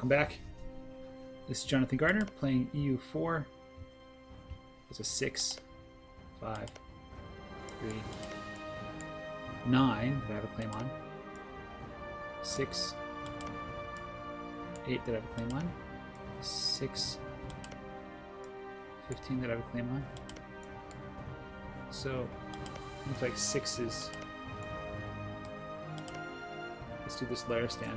welcome back. This is Jonathan Gardner playing EU4. It's a 6, 5, 3, 9 that I have a claim on. 6, 8 that I have a claim on. 6, 15 that I have a claim on. So, looks like 6 is... Let's do this lair stand.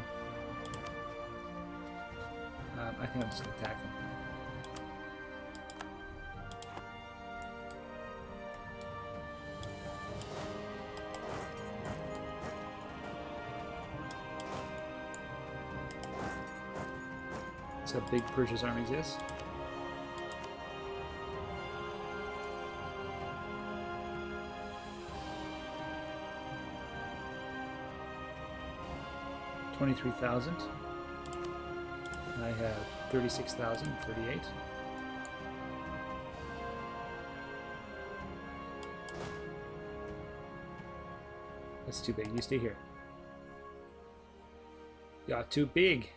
I think I'm just going to attack him. That's how big Persia's armies is. $23,000. I have 36,038. That's too big. You stay here. You're too big.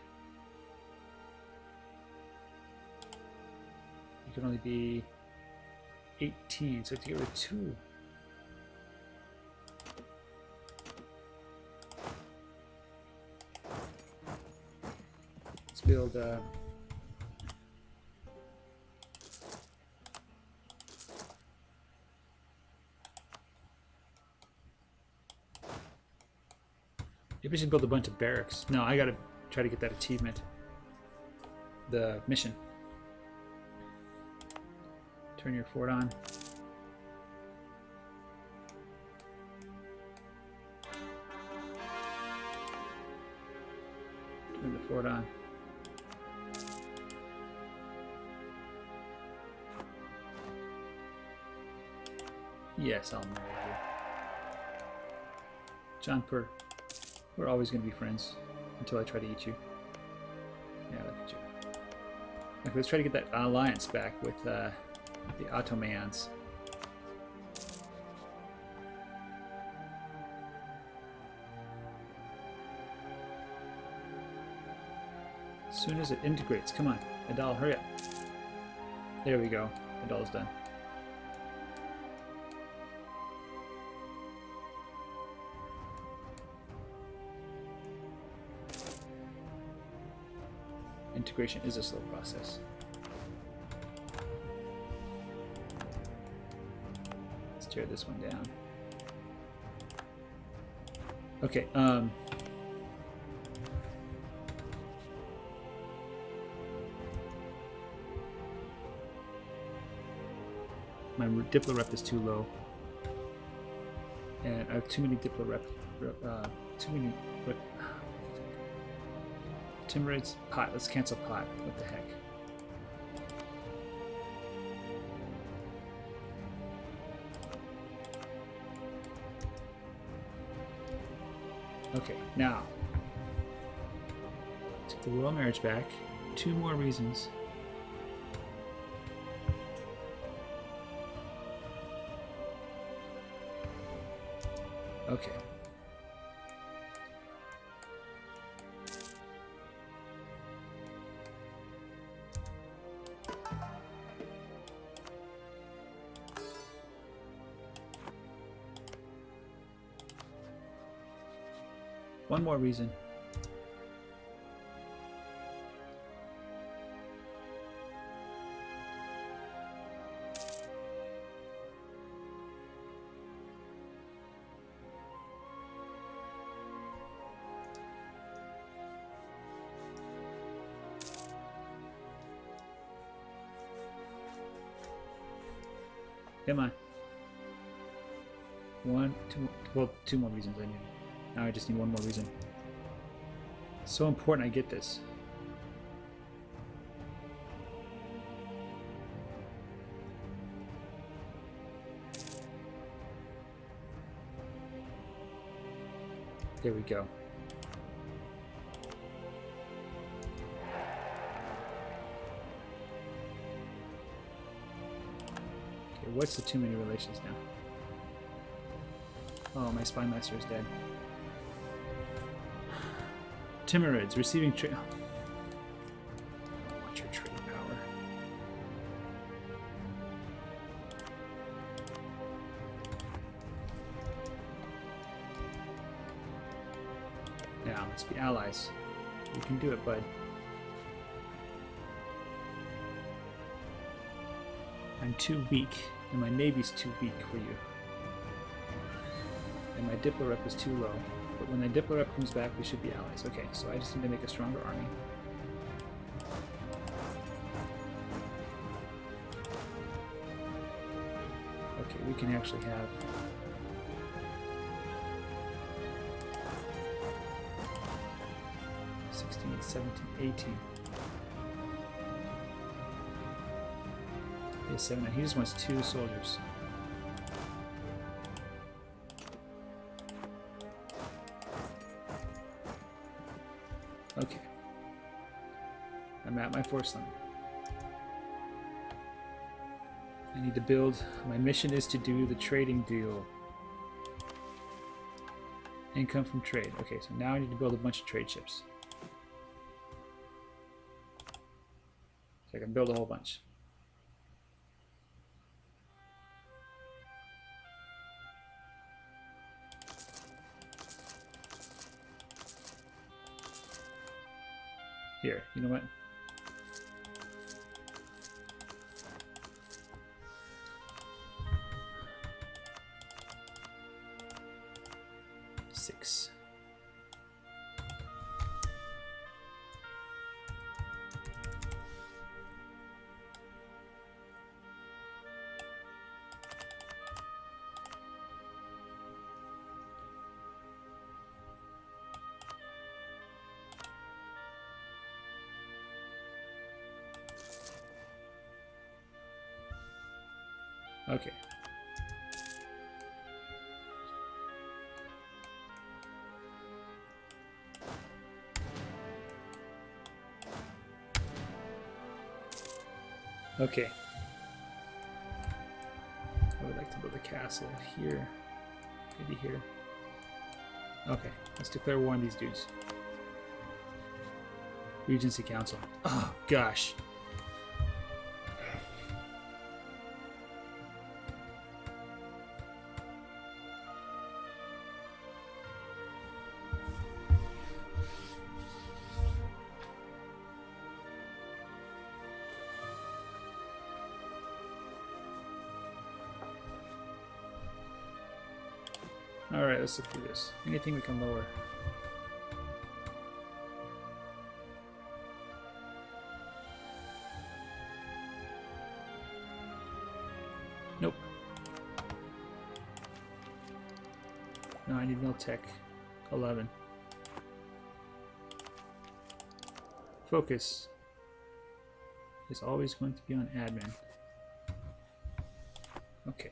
You can only be 18, so I have to get rid of 2. Let's build maybe we should build a bunch of barracks. No, I gotta try to get that achievement. The mission. Turn your fort on. Turn the fort on. Yes, I'll marry you. Jaunpur, we're always going to be friends until I try to eat you. Yeah, look at you. Okay, let's try to get that alliance back with the Ottomans. As soon as it integrates, come on, Adal, hurry up. There we go, Adal's done. Integration is a slow process. Let's tear this one down. Okay, my Diplo rep is too low. And I have too many Diplo too many Timurids, pot. Let's cancel pot. What the heck? Okay, now take the royal marriage back. 2 more reasons. Okay. One more reason. Come on. 1, 2, well, 2 more reasons I need. Now I just need 1 more reason. So important I get this. There we go. Okay, what's the too many relations now? Oh, my spy master is dead. Timurids receiving Let's be allies. You can do it, bud. I'm too weak, and my navy's too weak for you. And my Diplo rep is too low. But when the Diplo rep comes back, we should be allies. Okay, so I just need to make a stronger army. Okay, we can actually have... '16, 17, 18. He has 7. He just wants 2 soldiers. Okay. I'm at my force limit. I need to build. My mission is to do the trading deal. Income from trade. Okay, so now I need to build a bunch of trade ships. So I can build a whole bunch. Here, you know what? Six. Okay. Okay. I would like to build a castle here. Maybe here. Okay, let's declare war on these dudes. Regency Council. Oh, gosh. Alright, let's look through this. Anything we can lower. Nope. No, I need Miltech 11. Focus is always going to be on admin. Okay.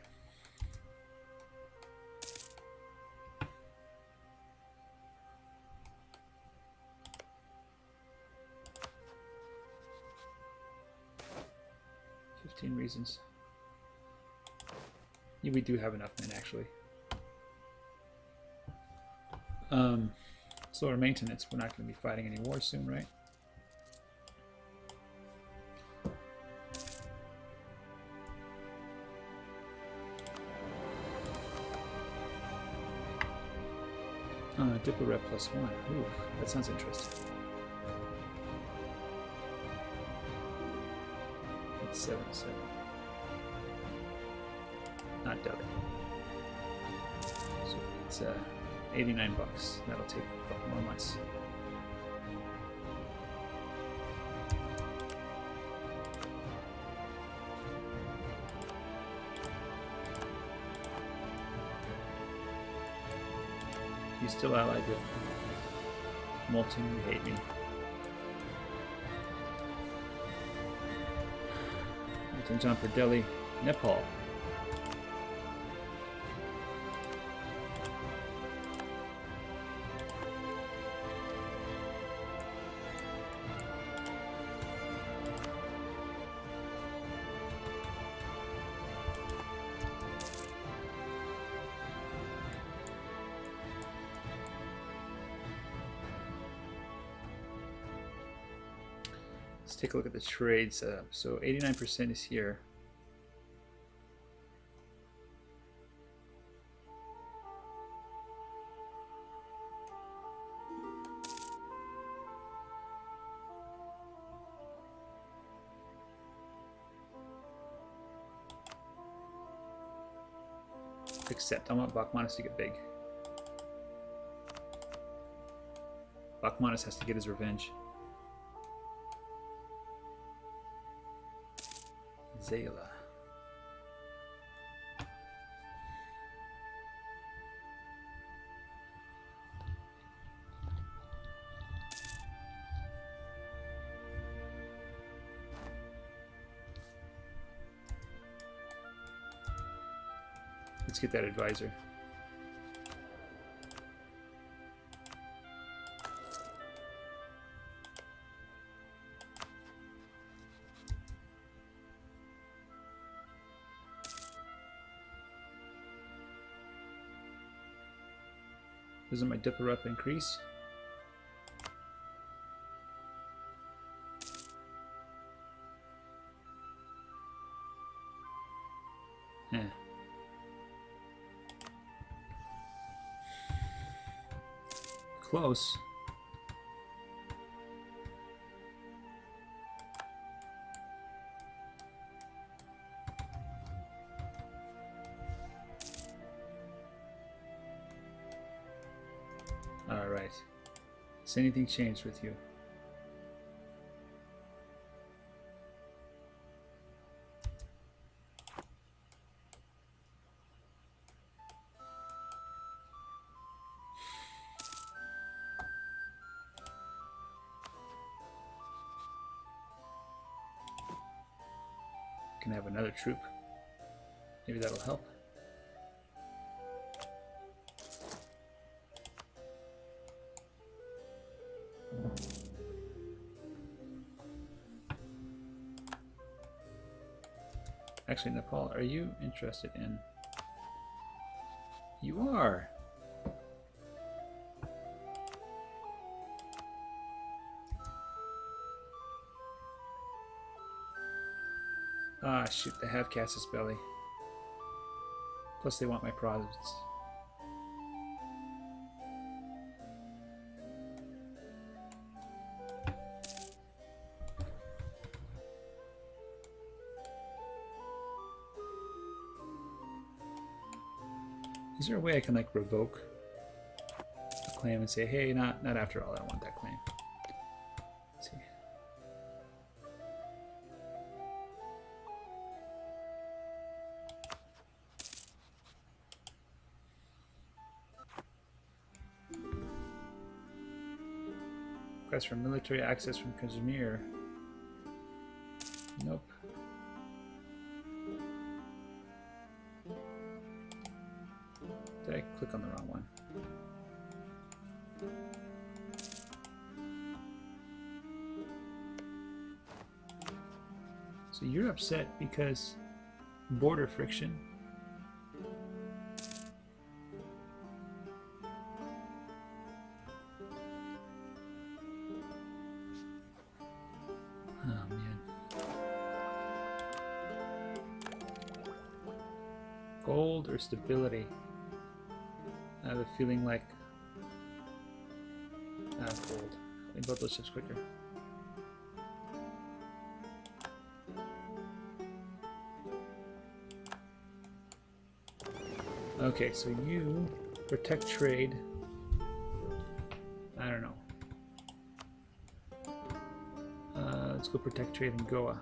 Reasons. Yeah, we do have enough men actually. Slower maintenance. We're not going to be fighting any wars soon, right? Diplo rep +1. Ooh, that sounds interesting. 7. Not Delhi. So it's $89. That'll take a couple more months. You still allied with Molten, you hate me. John for Delhi, Nepal. Let's take a look at the trade setup. So 89% is here. Accept. I want Bachmanis to get big. Bachmanis has to get his revenge. Zayla. Let's get that advisor. Doesn't my Dipper up increase? Yeah. Close. All right. Has anything changed with you? Can have another troop. Maybe that'll help. Actually, Nepal, are you interested in? You are. Ah, shoot, they have Casus Belli. Plus they want my province. Is there a way I can like revoke a claim and say, hey, not after all, I don't want that claim. Let's see. Request for military access from Kashmir. Nope. Did I click on the wrong one? So you're upset because border friction. Oh man. Gold or stability? I have a feeling like gold. I build those ships quicker. Okay, so you protect trade. I don't know. Let's go protect trade in Goa.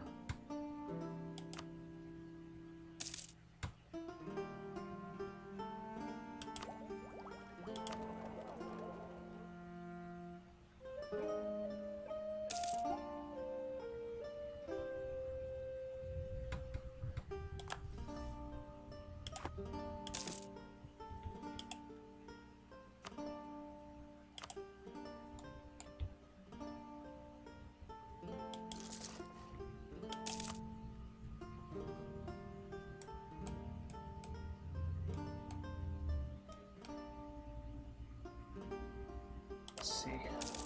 Let's see.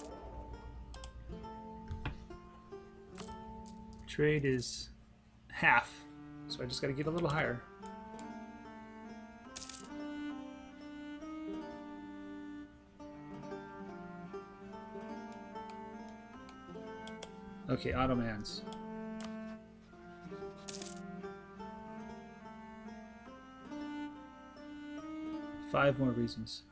Trade is half, so I just got to get a little higher. Okay, Ottomans. 5 more reasons.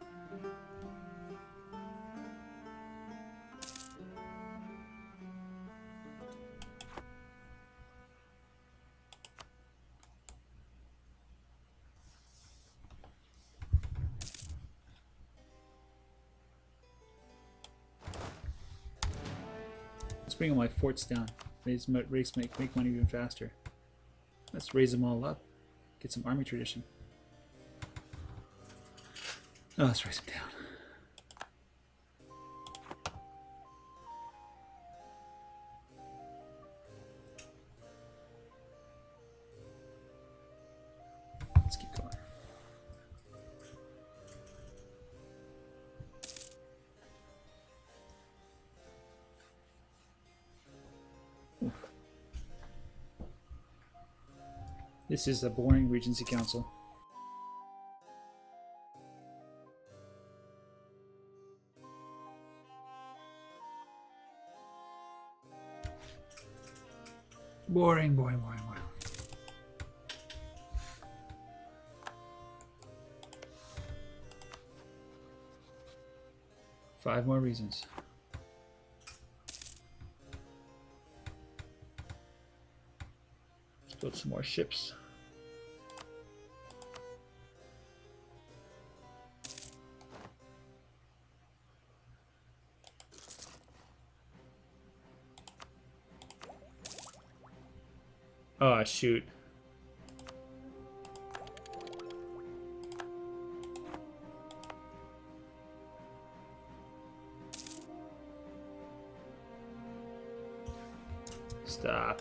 Let's bring all my forts down. Make money even faster. Let's raise them all up. Get some army tradition. Oh, let's raise them down. Let's keep going. Ooh. This is a boring Regency Council. Boring, boring, boring, boring. Five more reasons. Let's build some more ships. Oh, shoot. Stop.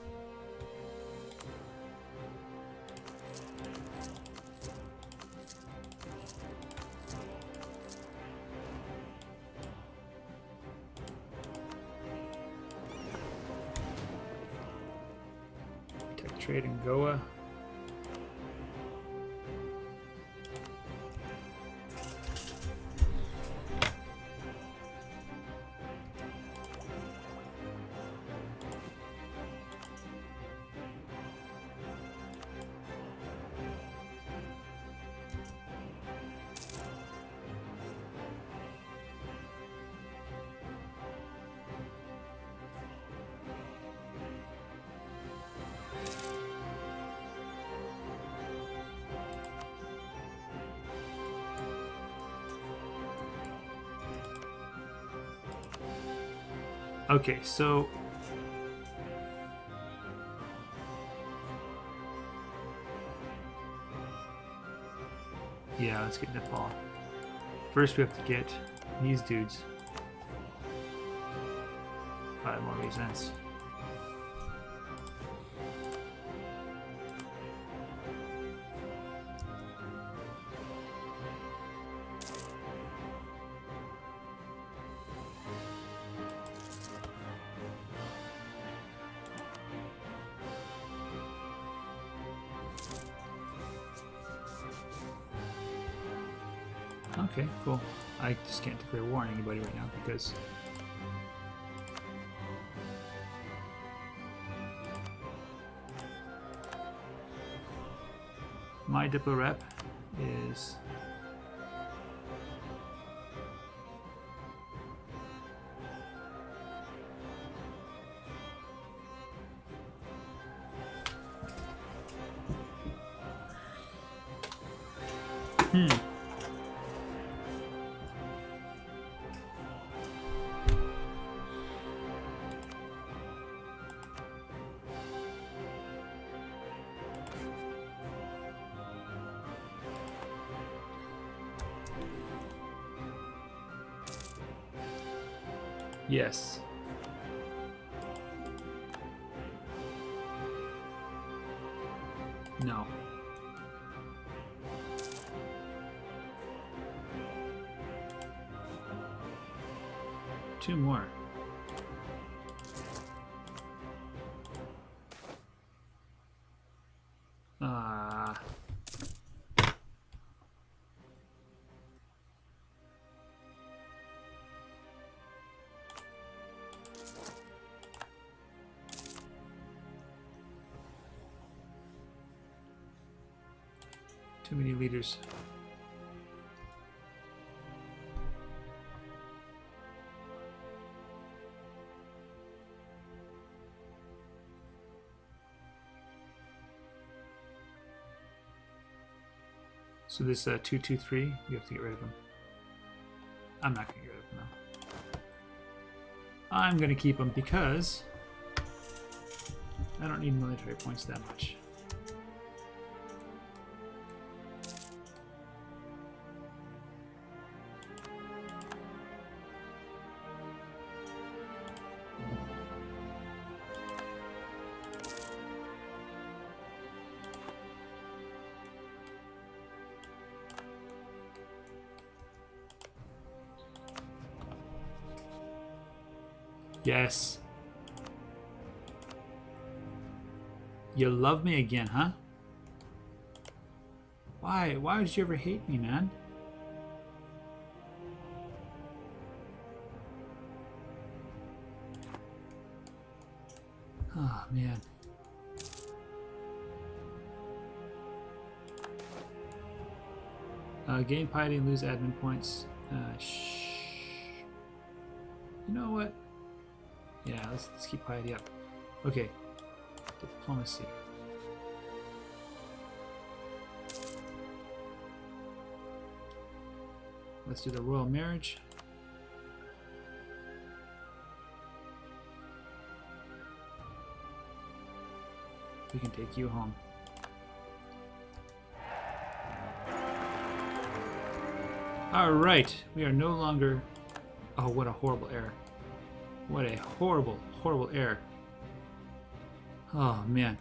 Tech trade in Goa. Okay, so yeah, let's get Nepal. First, we have to get these dudes. 5 more reasons. Okay, cool. I just can't declare war on anybody right now because my Diplo rep is yes. No. Two more. Too many leaders. So this 223, we have to get rid of him. I'm not going to get rid of him now. I'm going to keep him because I don't need military points that much. Yes. You love me again, huh? Why? Why did you ever hate me, man? Oh, man. Gain piety and lose admin points. You know what? Yeah, let's keep piety up. Okay. Diplomacy. Let's do the royal marriage. We can take you home. Alright, we are no longer... Oh, what a horrible error. What a horrible, horrible error. Oh, man.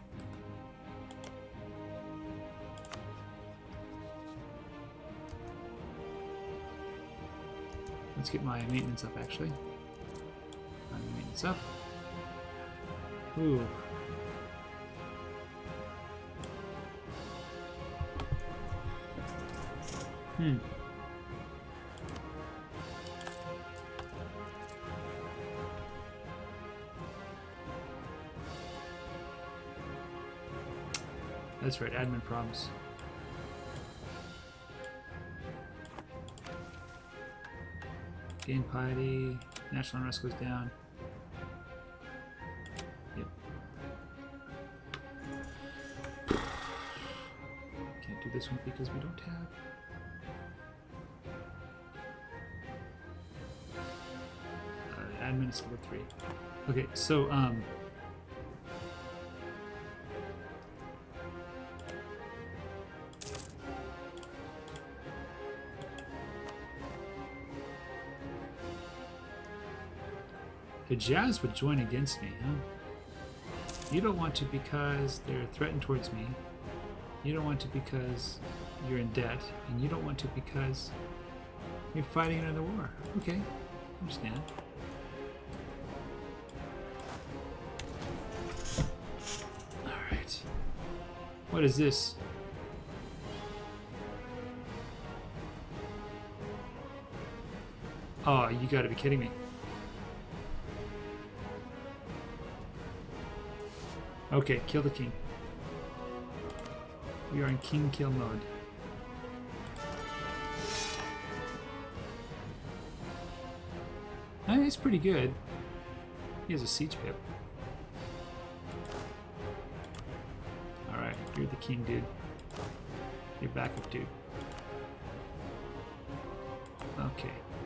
Let's get my maintenance up, actually. My maintenance up. Ooh. That's right, admin problems. Gain piety, national unrest goes down. Yep. Can't do this one because we don't have. Admin is level 3. Okay, so Hijaz would join against me, huh? You don't want to because they're threatened towards me. You don't want to because you're in debt. And you don't want to because you're fighting another war. Okay, I understand. Alright. What is this? Oh, you gotta be kidding me. Okay, kill the king. We are in king kill mode. He's pretty good. He has a siege pip. Alright, you're the king, dude. You're backup, dude. Okay.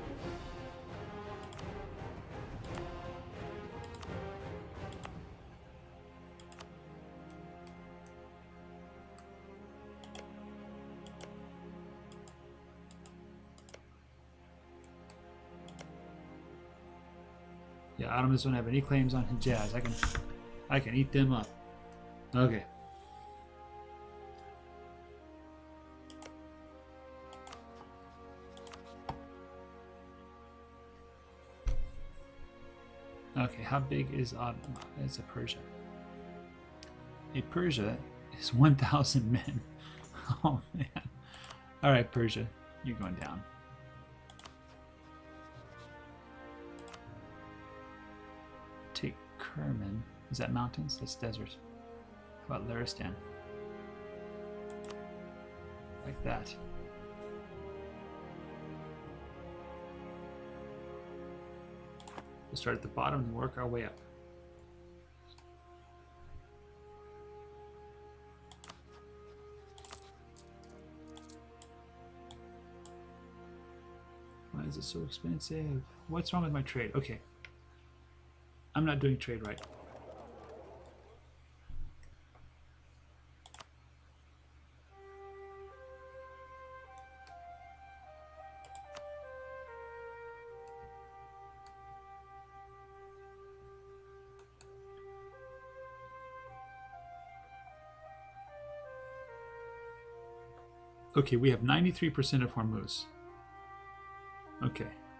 Yeah, Ottomans don't have any claims on Hijaz. I can eat them up. Okay. Okay, how big is Ottoman? It's a Persia. A Persia is 1,000 men. Oh man. Alright, Persia, you're going down. Take Kerman. Is that mountains? That's desert. How about Laristan? Like that. We'll start at the bottom and work our way up. is it so expensive? What's wrong with my trade? Okay. I'm not doing trade right. Okay, we have 93% of Hormuz. Okay.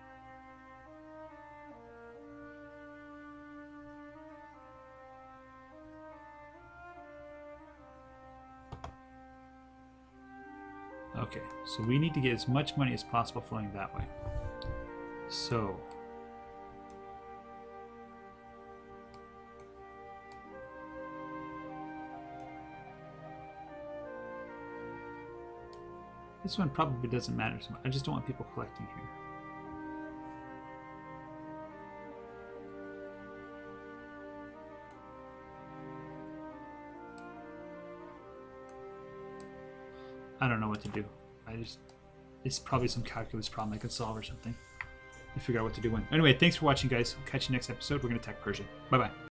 Okay, so we need to get as much money as possible flowing that way. So... this one probably doesn't matter so much. I just don't want people collecting here. I don't know what to do. It's probably some calculus problem I could solve or something. I figure out what to do when. Anyway, thanks for watching, guys. I'll catch you next episode. We're going to attack Persia. Bye-bye.